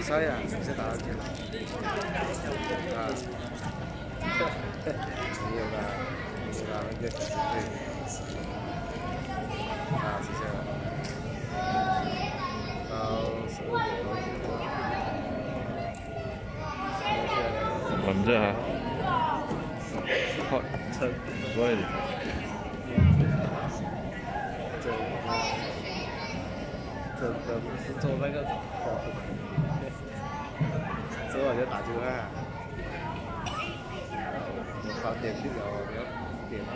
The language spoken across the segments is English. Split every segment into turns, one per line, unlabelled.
saya bisa打到电脑啊，没有啦，那个小队啊，谢谢了。到12点多。
揾啫嚇，開
車，
所以
真的不是做那个活，所以我就打电话。我3点去了，我要5点了。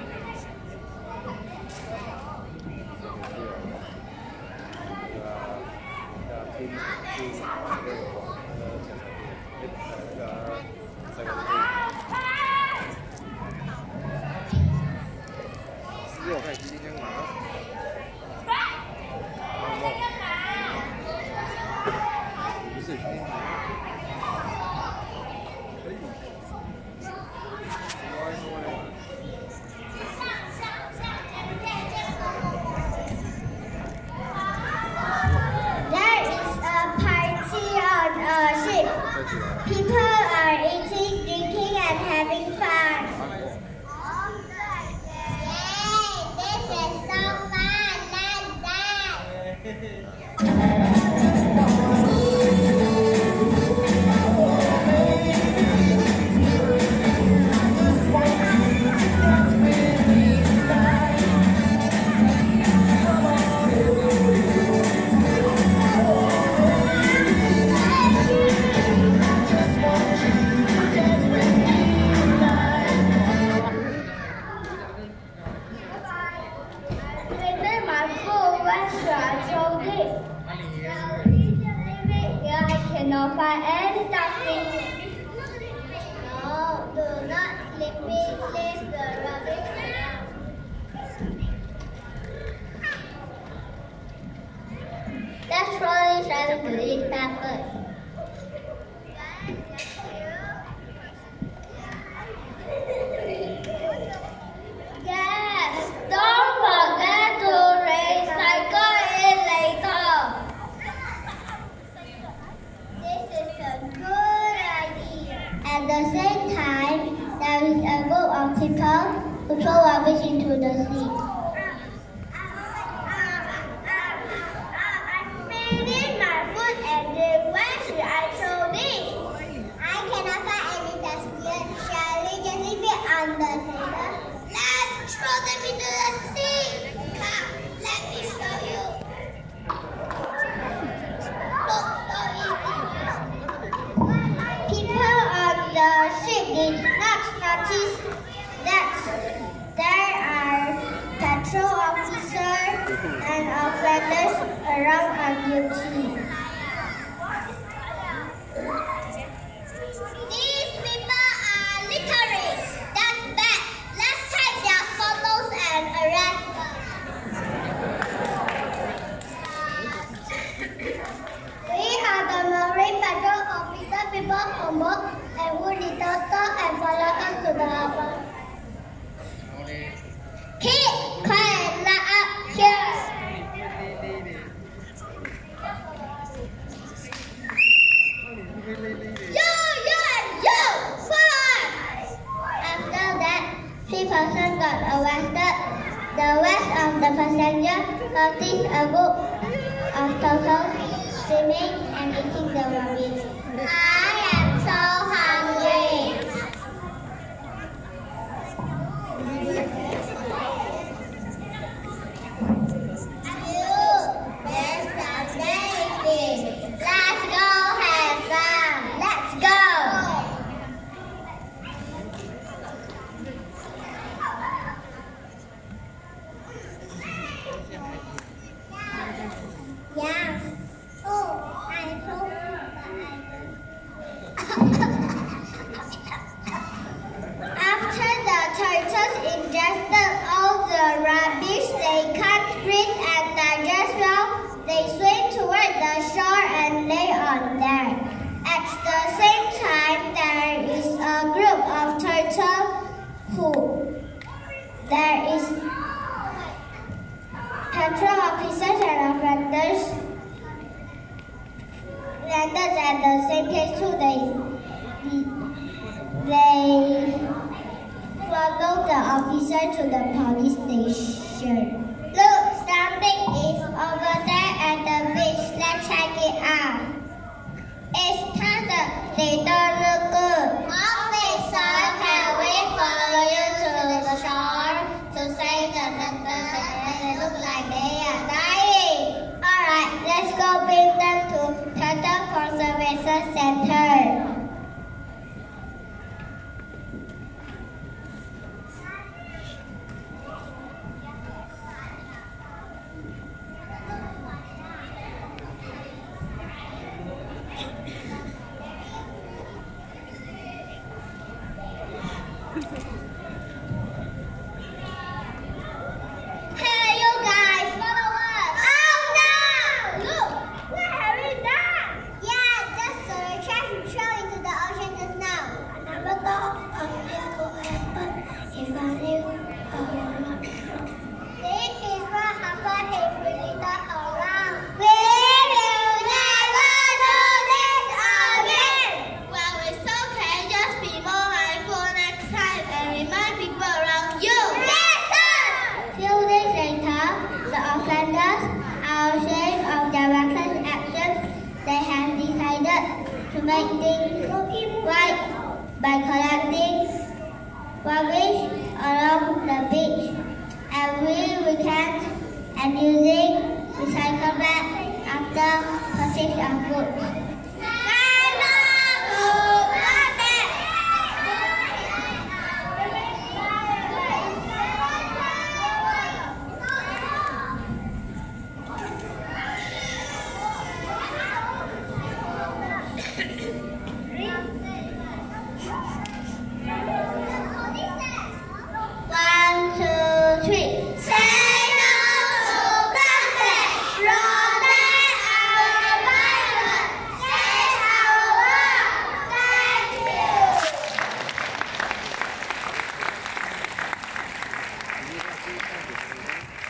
拼我看今天干嘛？不是今天可以。
People are eating, drinking, and having fun. Yay! This is so fun! Let's dance! I cannot find any dustbin. No, do not leave the rubbish around. Let's try to eat that first. Yes, don't forget to recycle it later. This is a good idea. At the same time, there is a group of people who throw rubbish into the sea. I'm feeding my food and then where should I throw this? I cannot find any dustbin. Shall we just leave it on the table? Let's throw them into the sea. Come, let me show you. Look, so easy. People on the ship did not notice that there are patrol officers and offenders around on duty. These people are littering. That's bad. Let's take their photos and arrest them. We are the Marine Patrol Officer. People from boat and wood little stop and follow us to the harbor. Keep quiet, not up here. After that, 3 persons got arrested. The rest of the passengers noticed a group of turtles swimming and eating the rubbish. I am so hungry. There's some jellyfish. Let's go have some. Let's go. Yeah. Oh, I told After the turtles ingested all the rubbish, they can't breathe and digest well. They swim toward the shore and lay on there. At the same time, there is a group of turtles there is patrol officers and offenders landed and at the same place too. They follow the officer to the police station. Look, something is over there at the beach. Let's check it out. It's kind of, they don't look good. Officer, can we follow you to the shore to save the turtles? They look like they are dying. Alright, let's go bring them to Turtle Conservation Center. Hey, you guys, follow us! Oh no! Look, what have we done? Yeah, that's so we're trying to throw into the ocean just now. I never thought of this could happen if I knew I would not throw. This is what happened if we did not allow. We will never do this again! Well, it's okay, just be more mindful next time and remind people around you. Few days later, the offenders are ashamed of their reckless actions. They have decided to make things right by collecting rubbish along the beach every weekend and using recycle bags after purchase of goods.